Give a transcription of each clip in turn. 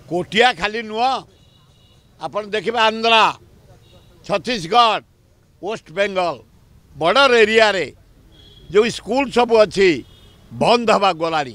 कोटिया खाली नुह आपण देखिए Andhra Chhattisgarh west Bengal border area रे जो स्कूल सब अच्छी बंद हवा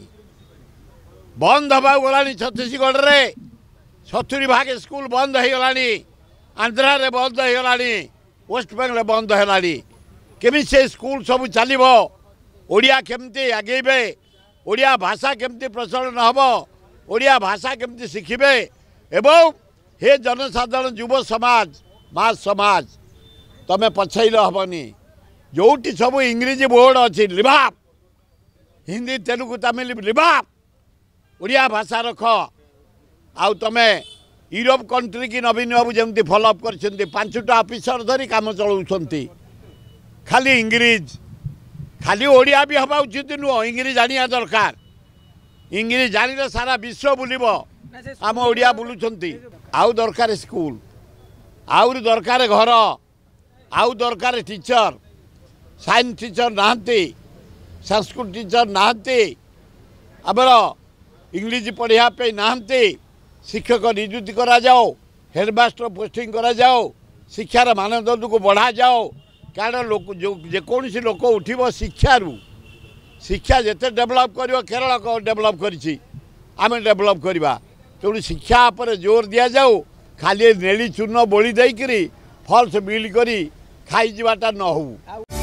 गलानी छत्तीसगढ़ रे 70% स्कूल बंद हो गलानी आंध्रा रे बंद हो गलानी वेस्ट बेंगल बंद है केमी से स्कूल सब चलो ओडिया केमती आगेबे ओडिया भाषा केमती प्रचलन हम ओडिया भाषा केमती शिखिबे एवं हे जनसाधारण युव समाज मास समाज तमे पछैल हबनी जोटी सब इंग्रेजी बोर्ड अच्छी लिभाप हिंदी तेलुगु तमिल लिभाप ओडिया भाषा रख आउ तमे यूरोप कंट्री की नवीन बाबू जमी फॉलोअप कर 5टा ऑफिसर धरी काम चलाउछंती खाली इंग्रेज खाली ओडिया भी हवा उचित नुह इंग्रेज जानिया दरकार इंग्रेज जानिले सारा विश्व बुलिब आम ओडिया बुलुछंती आउ दरकार स्कूल आउरी दरकार घर आउ दरकार टीचर साइंस टीचर नहांती संस्कृत टीचर नहांती आमर इंग्लिश पढ़िया पे नहांती शिक्षक नियुक्ति करा जाओ हेडमास्टर पोस्टिंग करा जाओ शिक्षार मानदंड को बढ़ा जाओ कारण लोक जो जेकोसी लोक उठिब शिक्षारू शिक्षा जिते डेभलप कर केरल डेभलप करिछि आमे डेभलप करवा तेणु शिक्षा पर जोर दिया जाओ खाली नेली चूर्ण बोली देकरी फल्स बिल करी खाई जीवाटा न हो।